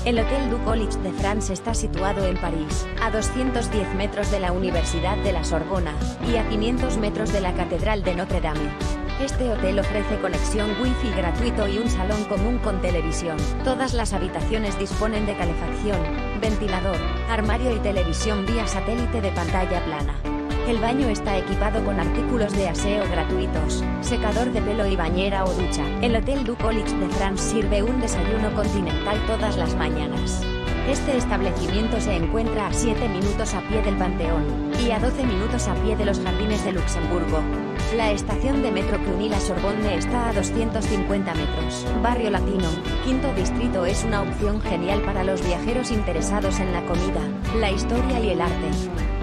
El Hotel du College de France está situado en París, a 210 metros de la Universidad de la Sorbona, y a 500 metros de la Catedral de Notre Dame. Este hotel ofrece conexión Wi-Fi gratuito y un salón común con televisión. Todas las habitaciones disponen de calefacción, ventilador, armario y televisión vía satélite de pantalla plana. El baño está equipado con artículos de aseo gratuitos, secador de pelo y bañera o ducha. El Hotel du College de France sirve un desayuno continental todas las mañanas. Este establecimiento se encuentra a 7 minutos a pie del Panteón, y a 12 minutos a pie de los Jardines de Luxemburgo. La estación de metro Cluny-la-Sorbonne está a 250 metros. Barrio Latino, Quinto Distrito es una opción genial para los viajeros interesados en la comida, la historia y el arte.